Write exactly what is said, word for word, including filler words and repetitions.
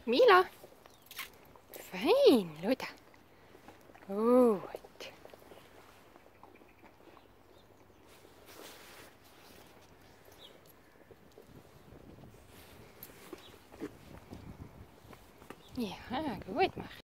Mila. Fein, schau da. Gut. Ja, gut, mach.